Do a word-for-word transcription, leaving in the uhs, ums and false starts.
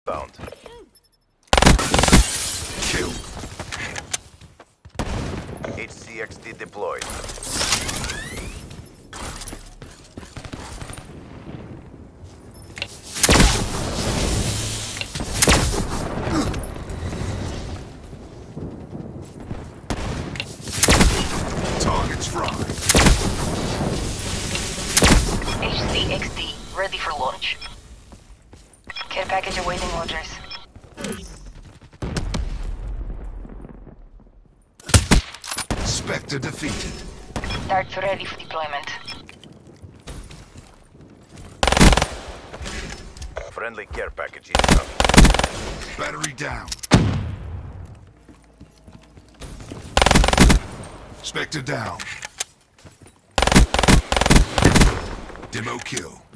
Bound. Kill. H C X D deployed. Targets fried. H C X D, ready for launch. Care package awaiting orders. Spectre defeated. Darts ready for deployment. Friendly care package incoming. Battery down. Spectre down. Demo kill.